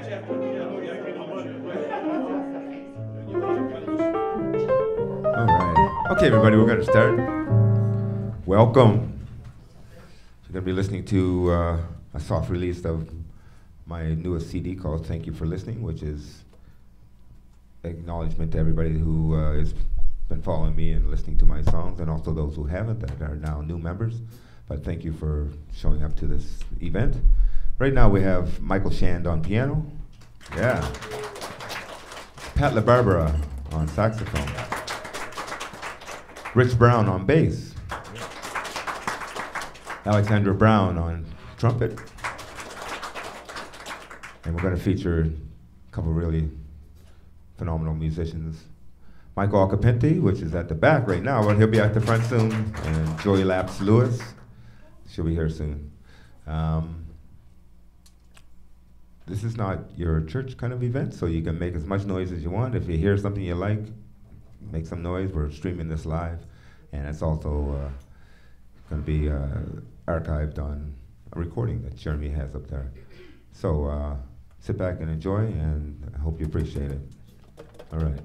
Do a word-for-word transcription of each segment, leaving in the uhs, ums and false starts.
All right. Okay, everybody, we're going to start. Welcome. You're going to be listening to uh, a soft release of my newest C D called Thank You for Listening, which is acknowledgement to everybody who uh, has been following me and listening to my songs, and also those who haven't that are now new members. But thank you for showing up to this event. Right now we have Michael Shand on piano. Yeah. Pat LaBarbera on saxophone. Rich Brown on bass. Alexandra Brown on trumpet. And we're going to feature a couple really phenomenal musicians. Michael Alcapente, which is at the back right now, but he'll be at the front soon. And Joey Laps Lewis, she'll be here soon. Um, this is not your church kind of event, so you can make as much noise as you want. If you hear something you like, make some noise. We're streaming this live, and it's also uh, going to be uh, archived on a recording that Jeremy has up there. So uh, sit back and enjoy, and I hope you appreciate it. All right.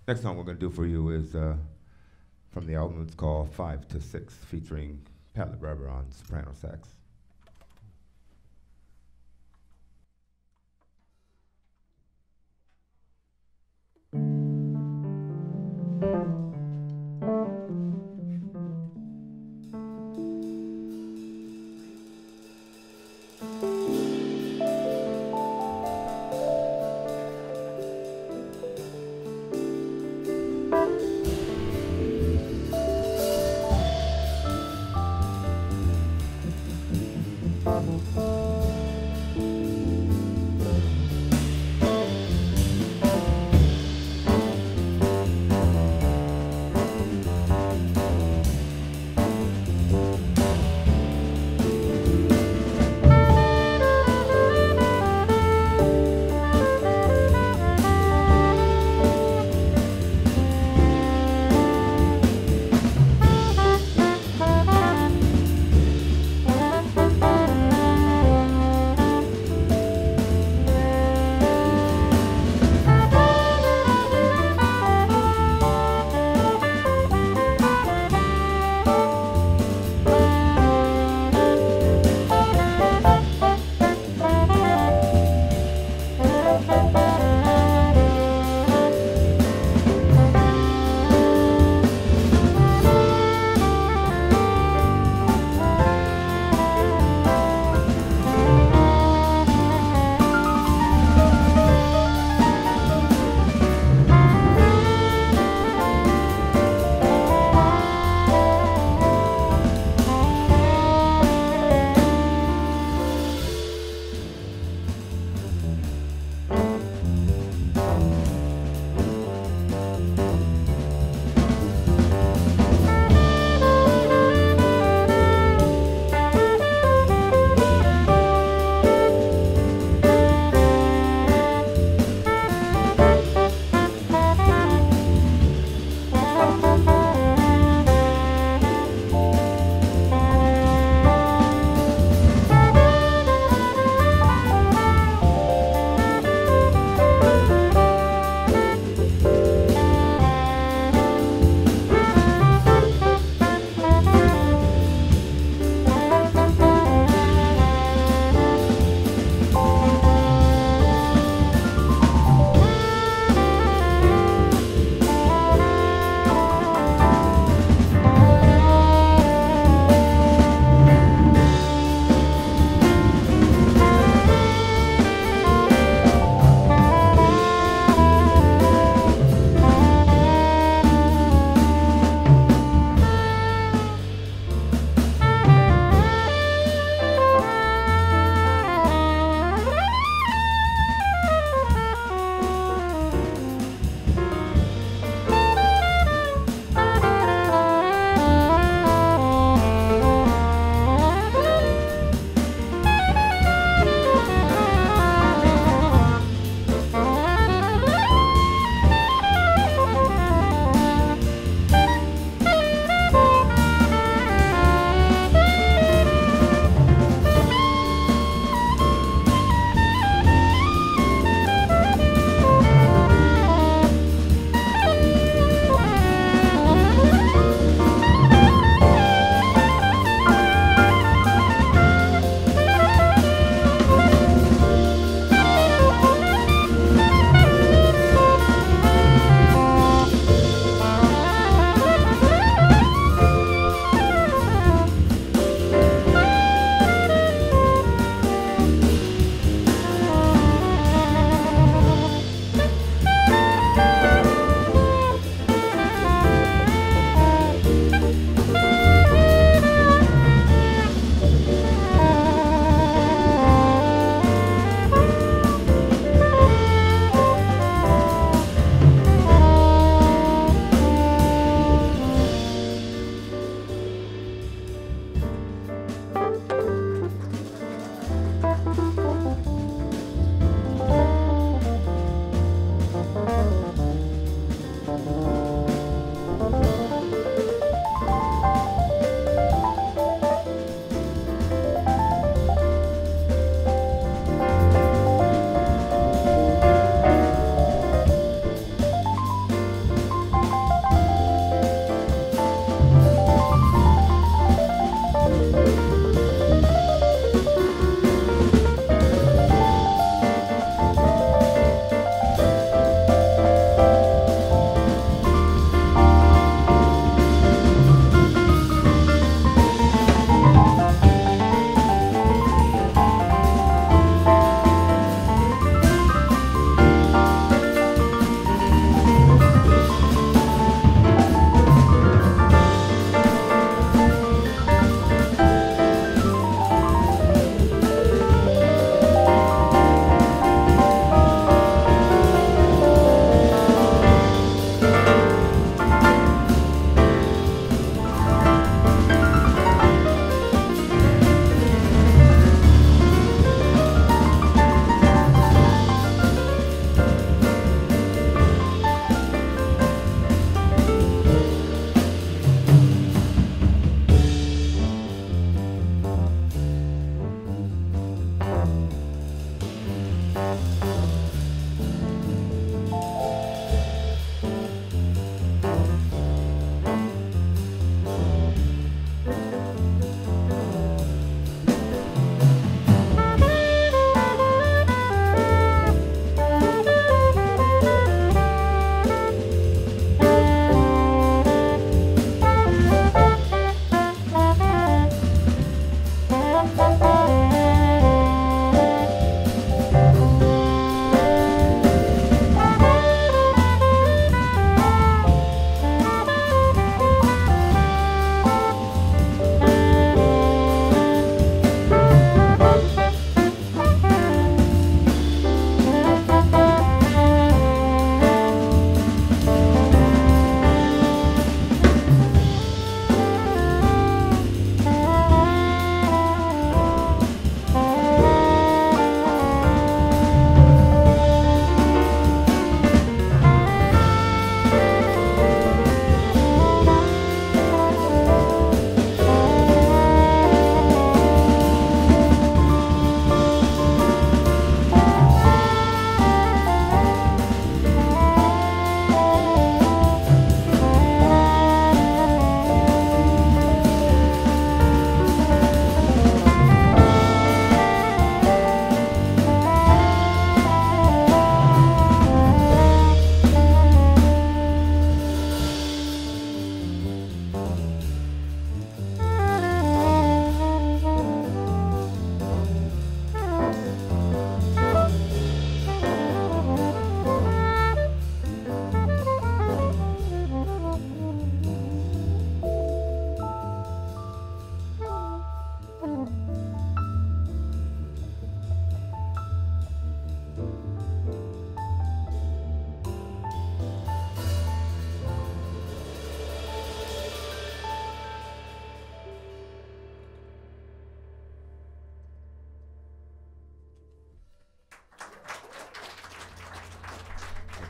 Next song we're going to do for you is uh, from the album. It's called Five to Six, featuring Pat LaBarbera on soprano sax.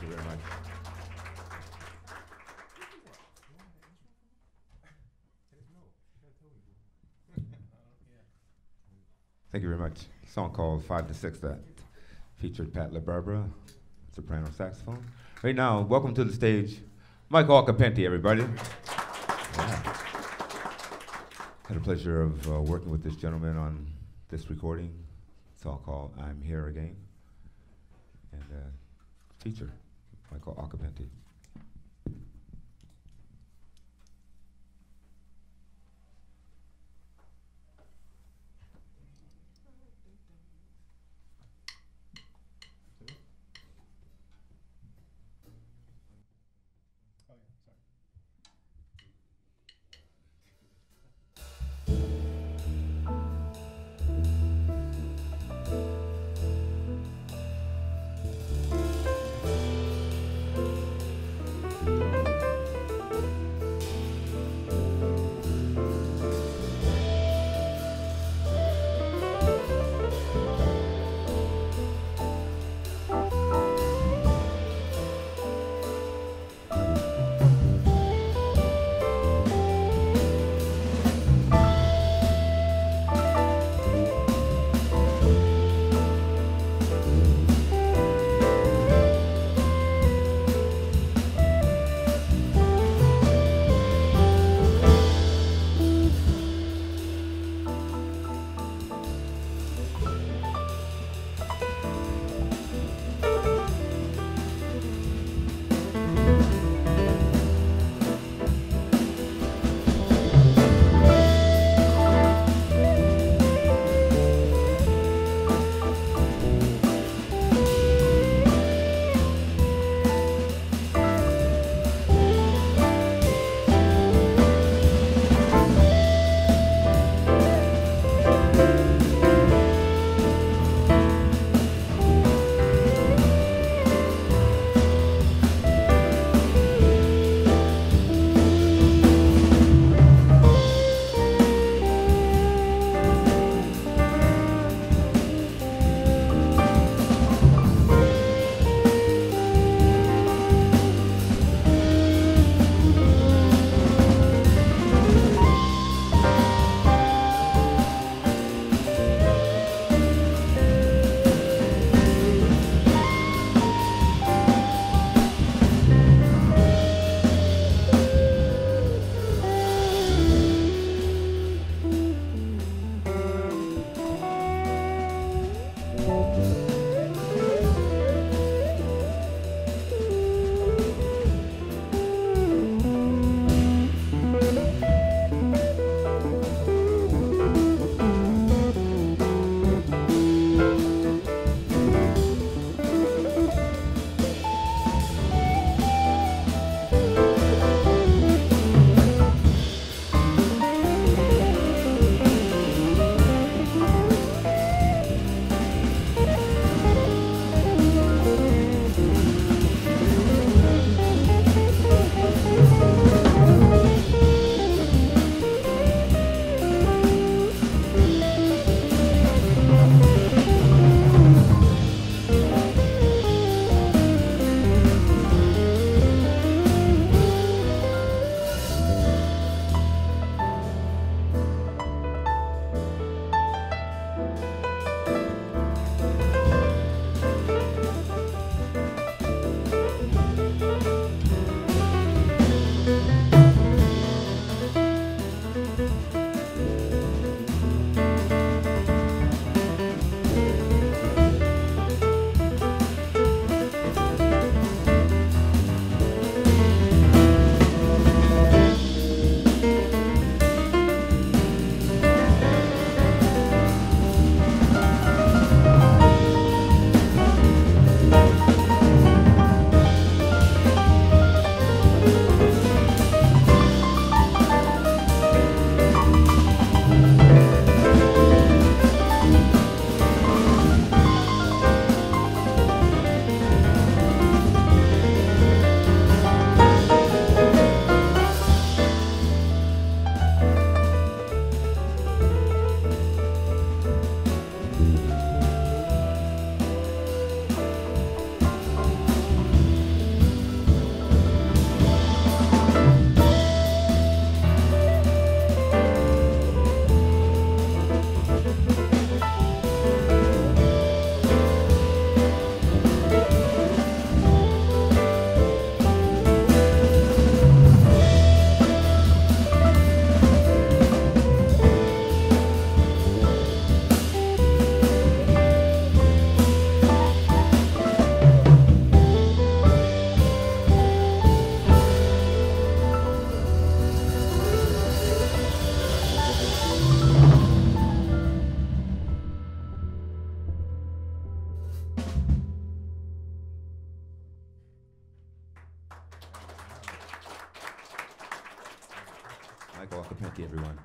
you very much. Thank you very much. A song called Five to Six that featured Pat LaBarbera, soprano saxophone. Right now, welcome to the stage, Michael Acapenti, everybody. Yeah. Had the pleasure of uh, working with this gentleman on this recording. Song called I'm Here Again. And uh, feature, Michael Acapenti. Michael Occhipinti, everyone.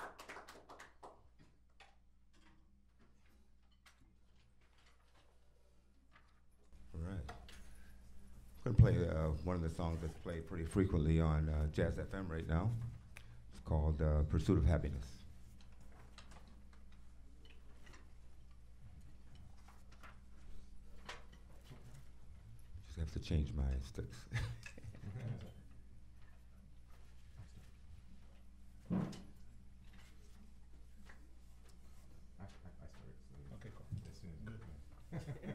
All right. I'm going to play uh, one of the songs that's played pretty frequently on uh, Jazz F M right now. It's called uh, Pursuit of Happiness. Just have to change my sticks. Okay, cool. As soon as good.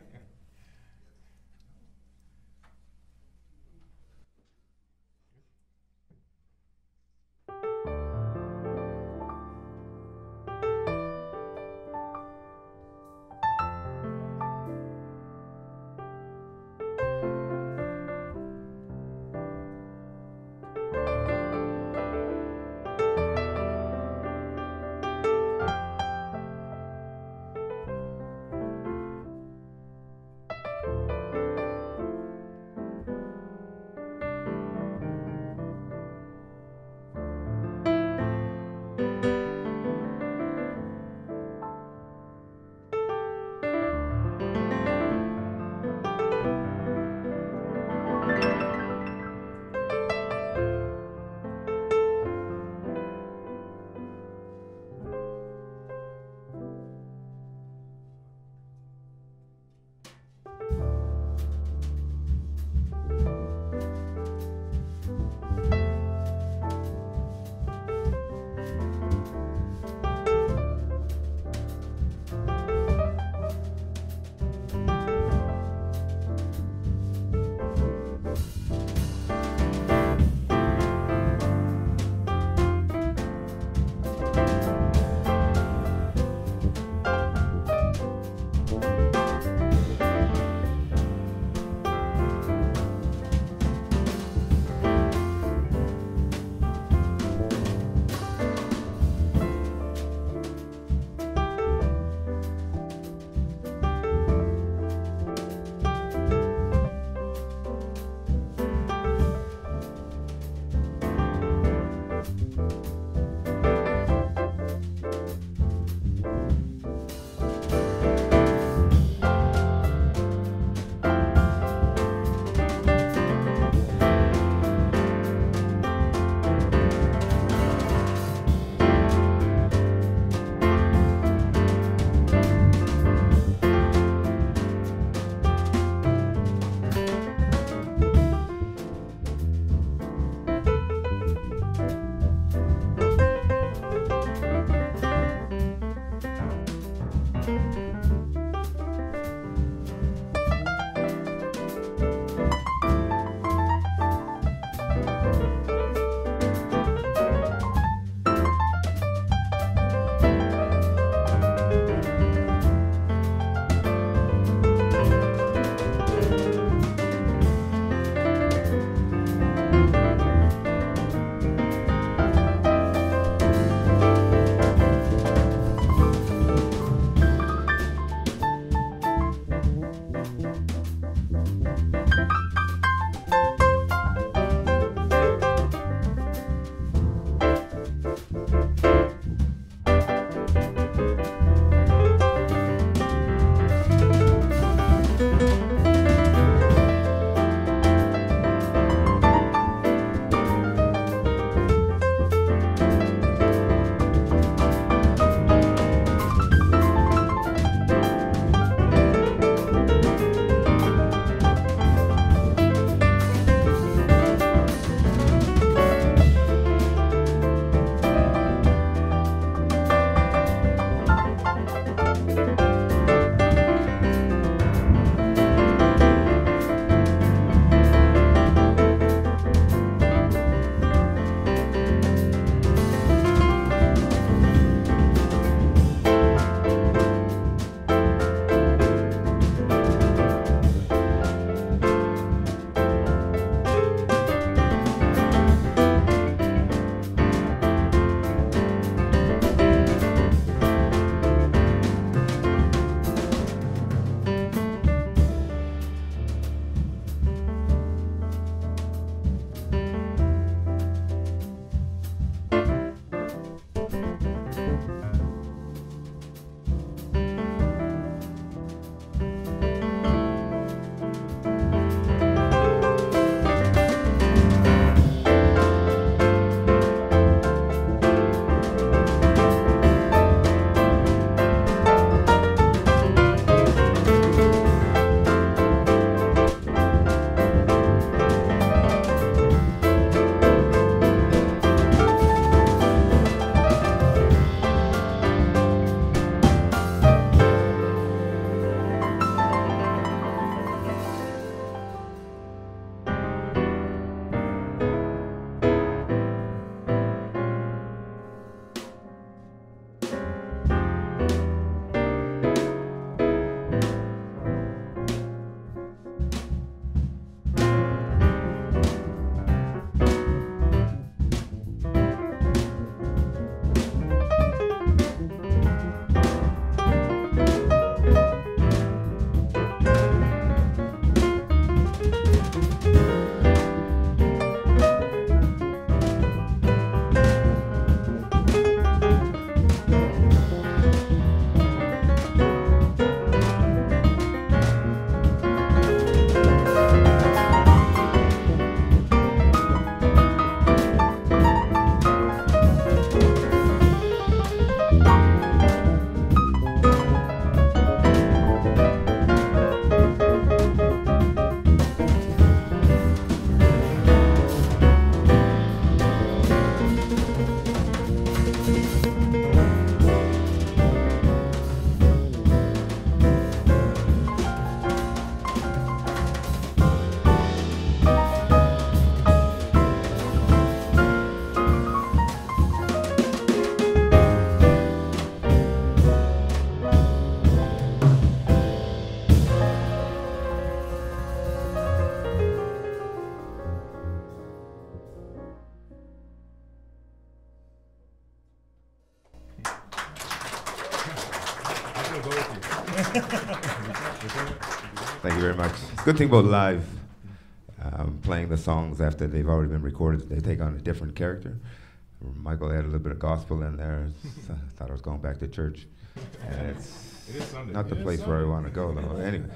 Thank you very much. It's a good thing about live, um, playing the songs after they've already been recorded. They take on a different character. Michael had a little bit of gospel in there. So I thought I was going back to church. And it's It is Sunday. not the It is place where I Sunday. want to go, though. Anyway,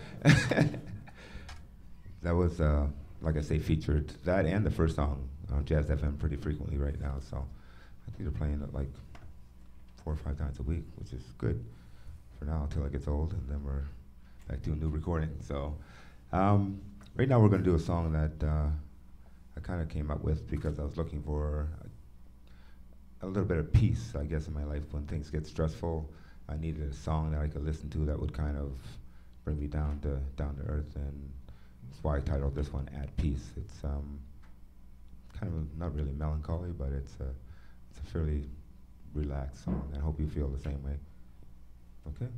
that was, uh, like I say, featured that and the first song on Jazz F M pretty frequently right now. So I think they're playing it like four or five times a week, which is good for now until it gets old, and then we're back to a new recording. So um, right now we're going to do a song that uh, I kind of came up with because I was looking for a, a little bit of peace, I guess, in my life. When things get stressful, I needed a song that I could listen to that would kind of bring me down to down to earth, and that's why I titled this one "At Peace." It's um, kind of not really melancholy, but it's a it's a fairly relaxed song. I hope you feel the same way. Okay.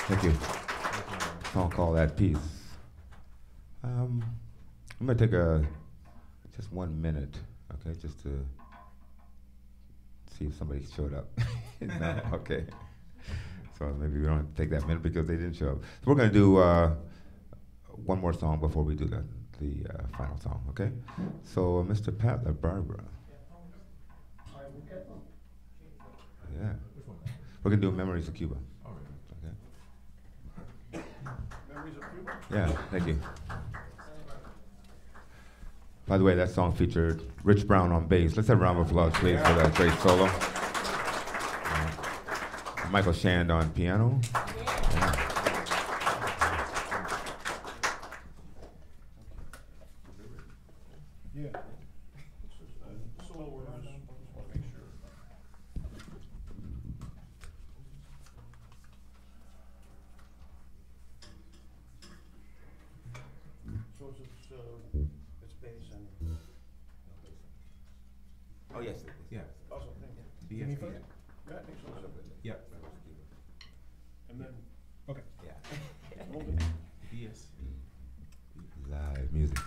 Thank you. Song called At Peace. Um, I'm gonna take a just one minute, okay, just to see if somebody showed up. No? Okay. So maybe we don't have to take that minute because they didn't show up. So we're gonna do uh, one more song before we do the the uh, final song, okay? So uh, Mister Pat LaBarbera. Yeah. We're gonna do Memories of Cuba. Okay. Memories of Cuba? Yeah, thank you. By the way, that song featured Rich Brown on bass. Let's have a round of applause, please, for that great solo. Uh, Michael Shand on piano. Yeah. Yeah. This is uh, solo words. Just want to make sure. So it's, uh, it's bass and. Oh, yes. Yeah. Also, thank you. B Any S B. further? Yeah, I think so. Yeah. And then, okay. Yeah. Hold it. B S B. Live music.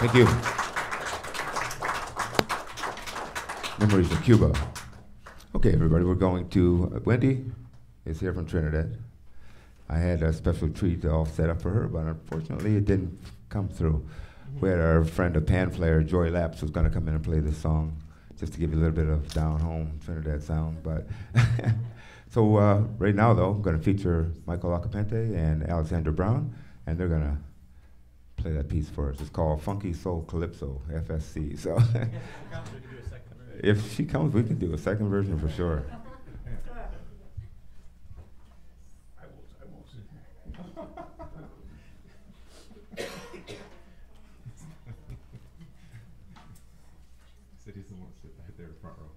Thank you. Memories of Cuba. Okay, everybody, we're going to, uh, Wendy is here from Trinidad. I had a special treat all set up for her, but unfortunately it didn't come through. We had our friend, a pan player, Joy Laps, who's going to come in and play this song, just to give you a little bit of down-home Trinidad sound. But so uh, right now, though, I'm going to feature Michael Acapente and Alexander Brown, and they're going to play that piece for us. It's called Funky Soul Calypso, F S C. So if she comes, we can do a second version for sure. City's the one sit right there in front row.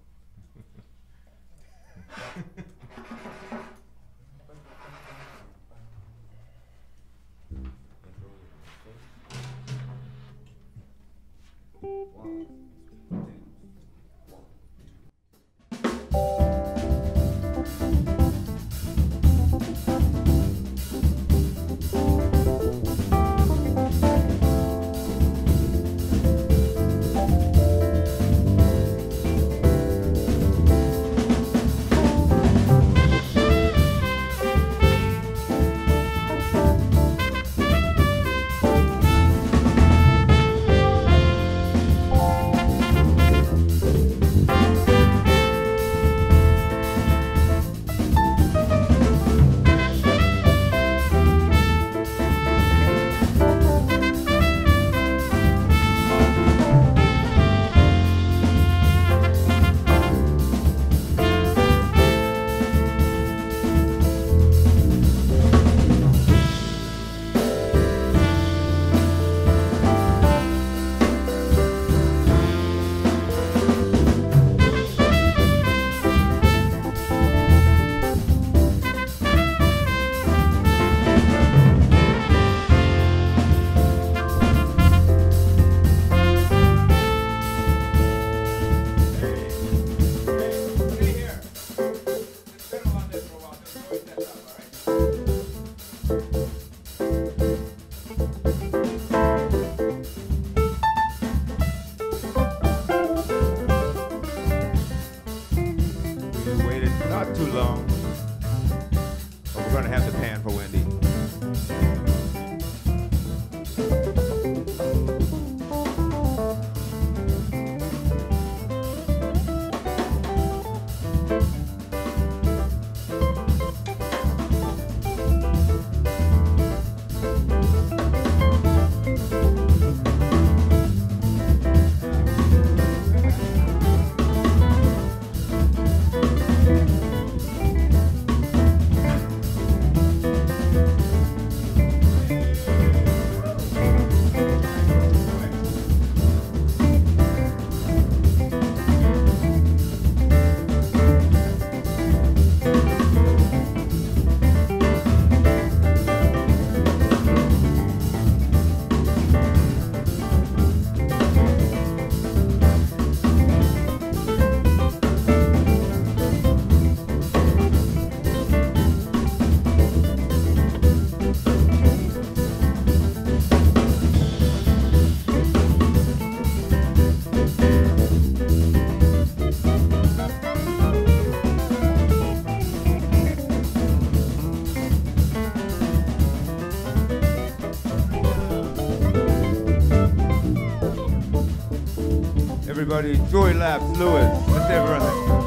Everybody, Joy Laps, Lewis. Let's everyone.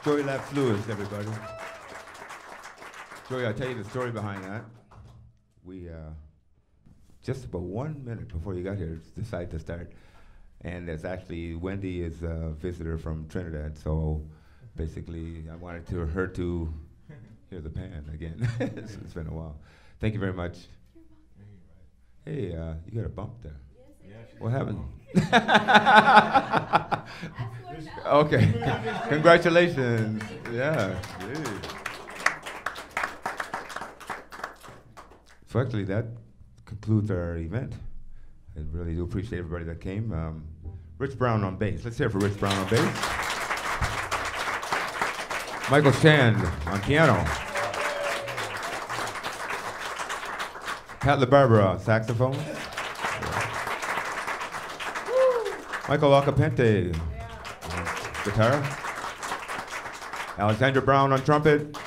Joey Laps Lewis, everybody. Joey, I'll tell you the story behind that. We, uh, just about one minute before you got here, decided to start. And it's actually, Wendy is a visitor from Trinidad, so basically I wanted to, her to hear the band again. it's, it's been a while. Thank you very much. Hey, uh, you got a bump there. Yes, What happened? Okay. Congratulations. Yeah. Gee. So actually, that concludes our event. I really do appreciate everybody that came. Um, Rich Brown on bass. Let's hear it for Rich Brown on bass. Michael Shand on piano. Pat LaBarbera on saxophone. Michael Acapente on guitar. Alexander Brown on trumpet.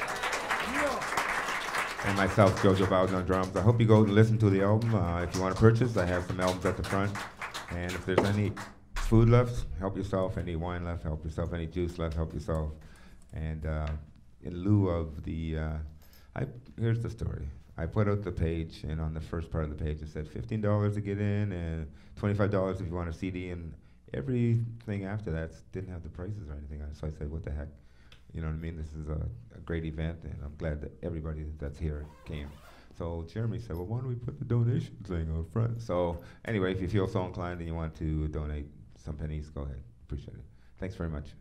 And myself, Jojo Bowden on drums. I hope you go and listen to the album. Uh, if you want to purchase, I have some albums at the front. And if there's any food left, help yourself. Any wine left, help yourself. Any juice left, help yourself. And uh, in lieu of the, uh, I, here's the story. I put out the page, and on the first part of the page it said fifteen dollars to get in and twenty-five dollars if you want a C D, and everything after that didn't have the prices or anything on it. So I said, what the heck? You know what I mean? This is a, a great event, and I'm glad that everybody that's here came. So Jeremy said, well, why don't we put the donation thing out front? So anyway, if you feel so inclined and you want to donate some pennies, go ahead. Appreciate it. Thanks very much.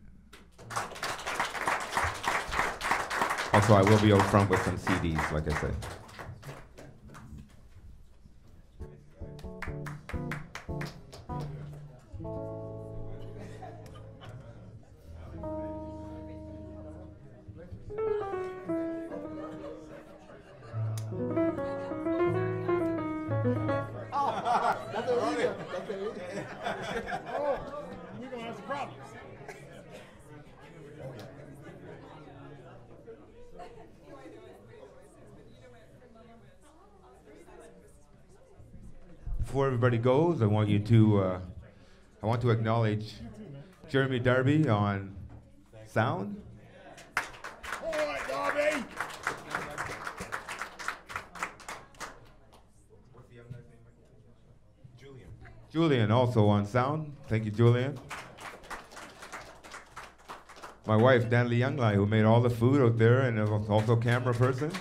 Also, I will be out front with some C Ds, like I said. Before everybody goes, I want you to, uh, I want to acknowledge Jeremy Darby on sound. All right, Darby. What's the young guy's name? Julian. Julian also on sound. Thank you, Julian. My wife, Danley Younglai, who made all the food out there and is also camera person.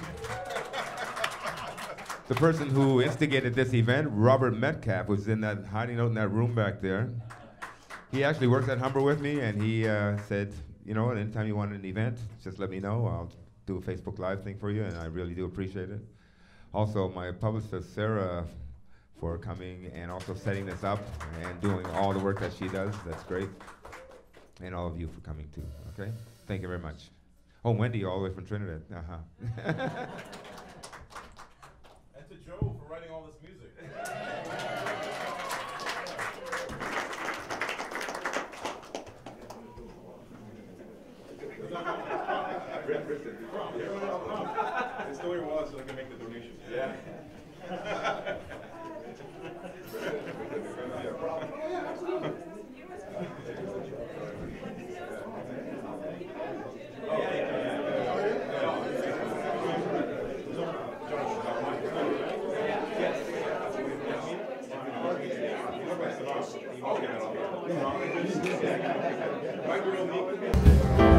The person who instigated this event, Robert Metcalf, was in that hiding out in that room back there. He actually works at Humber with me, and he uh, said, you know, anytime you want an event, just let me know. I'll do a Facebook Live thing for you, and I really do appreciate it. Also, my publicist, Sarah, for coming and also setting this up and doing all the work that she does. That's great. And all of you for coming too, okay? Thank you very much. Oh, Wendy, all the way from Trinidad. Uh-huh. To Joe for writing all this music. The story was so I can make the donation. Yeah. My girl,